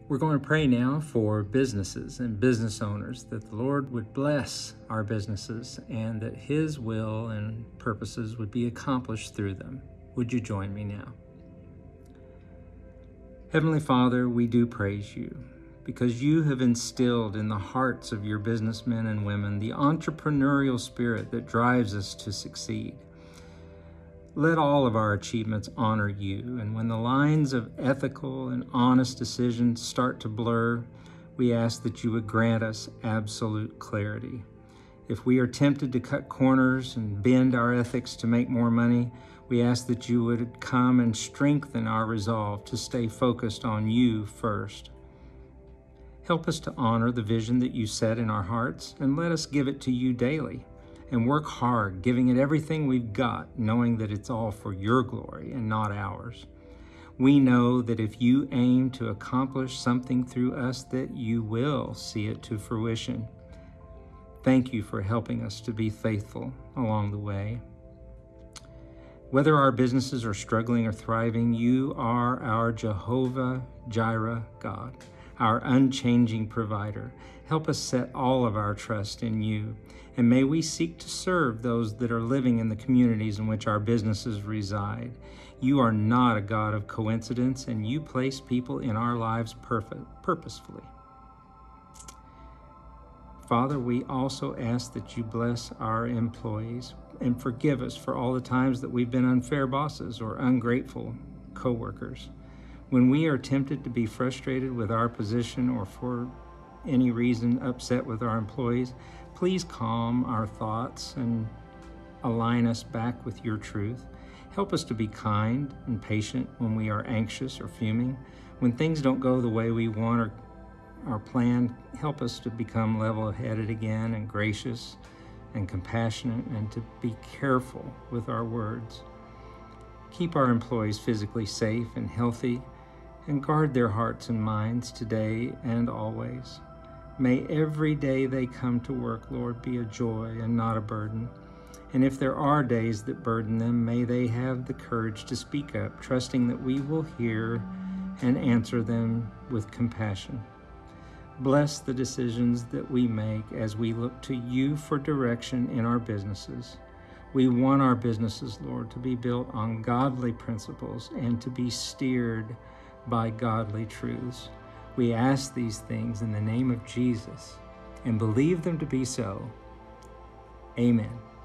We're going to pray now for businesses and business owners, that the Lord would bless our businesses and that His will and purposes would be accomplished through them. Would you join me now? Heavenly Father, we do praise you because you have instilled in the hearts of your businessmen and women the entrepreneurial spirit that drives us to succeed. Let all of our achievements honor you, and when the lines of ethical and honest decisions start to blur, we ask that you would grant us absolute clarity. If we are tempted to cut corners and bend our ethics to make more money, we ask that you would come and strengthen our resolve to stay focused on you first. Help us to honor the vision that you set in our hearts, and let us give it to you daily. And work hard, giving it everything we've got, knowing that it's all for your glory and not ours. We know that if you aim to accomplish something through us, that you will see it to fruition. Thank you for helping us to be faithful along the way. Whether our businesses are struggling or thriving, you are our Jehovah Jireh God, our unchanging provider. Help us set all of our trust in you, and may we seek to serve those that are living in the communities in which our businesses reside. You are not a God of coincidence, and you place people in our lives purposefully. Father, we also ask that you bless our employees and forgive us for all the times that we've been unfair bosses or ungrateful co-workers. When we are tempted to be frustrated with our position or for any reason upset with our employees, please calm our thoughts and align us back with your truth. Help us to be kind and patient when we are anxious or fuming. When things don't go the way we want or our plan, help us to become level-headed again and gracious and compassionate, and to be careful with our words. Keep our employees physically safe and healthy, and guard their hearts and minds today and always. May every day they come to work, Lord, be a joy and not a burden. And if there are days that burden them, may they have the courage to speak up, trusting that we will hear and answer them with compassion. Bless the decisions that we make as we look to you for direction in our businesses. We want our businesses, Lord, to be built on godly principles and to be steered by godly truths. We ask these things in the name of Jesus and believe them to be so. Amen.